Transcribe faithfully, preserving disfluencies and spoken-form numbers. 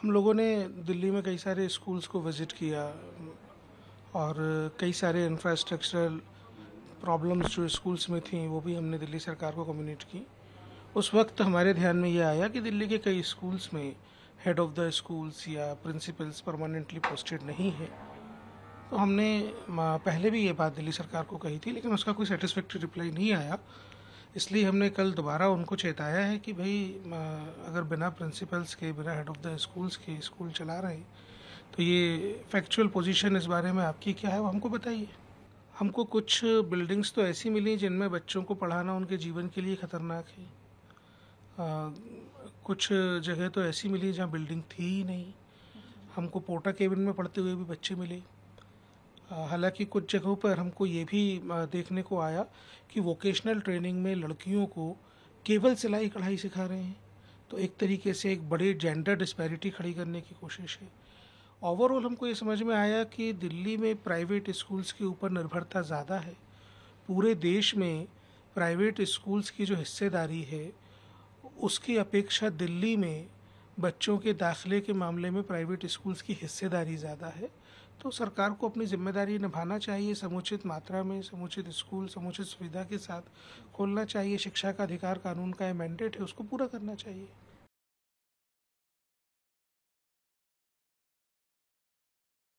हम लोगों ने दिल्ली में कई सारे स्कूल्स को विज़िट किया और कई सारे इंफ्रास्ट्रक्चरल प्रॉब्लम्स जो स्कूल्स में थी वो भी हमने दिल्ली सरकार को कम्युनिकेट की। उस वक्त हमारे ध्यान में ये आया कि दिल्ली के कई स्कूल्स में हेड ऑफ़ द स्कूल्स या प्रिंसिपल्स परमानेंटली पोस्टेड नहीं है। तो हमने पहले भी ये बात दिल्ली सरकार को कही थी, लेकिन उसका कोई सेटिस्फैक्ट्री रिप्लाई नहीं आया। इसलिए हमने कल दोबारा उनको चेताया है कि भाई अगर बिना प्रिंसिपल्स के, बिना हेड ऑफ़ द स्कूल्स के स्कूल चला रहे हैं तो ये फैक्चुअल पोजीशन इस बारे में आपकी क्या है वो हमको बताइए। हमको कुछ बिल्डिंग्स तो ऐसी मिली जिनमें बच्चों को पढ़ाना उनके जीवन के लिए ख़तरनाक है। आ, कुछ जगह तो ऐसी मिली जहाँ बिल्डिंग थी ही नहीं। हमको पोर्टा केबिन में पढ़ते हुए भी बच्चे मिले। हालांकि कुछ जगहों पर हमको ये भी देखने को आया कि वोकेशनल ट्रेनिंग में लड़कियों को केवल सिलाई कढ़ाई सिखा रहे हैं। तो एक तरीके से एक बड़ी जेंडर डिस्पैरिटी खड़ी करने की कोशिश है। ओवरऑल हमको ये समझ में आया कि दिल्ली में प्राइवेट स्कूल्स के ऊपर निर्भरता ज़्यादा है। पूरे देश में प्राइवेट स्कूल्स की जो हिस्सेदारी है उसकी अपेक्षा दिल्ली में बच्चों के दाखिले के मामले में प्राइवेट स्कूल्स की हिस्सेदारी ज़्यादा है। तो सरकार को अपनी जिम्मेदारी निभाना चाहिए, समुचित मात्रा में समुचित स्कूल समुचित सुविधा के साथ खोलना चाहिए। शिक्षा का अधिकार कानून का मैंडेट है, उसको पूरा करना चाहिए।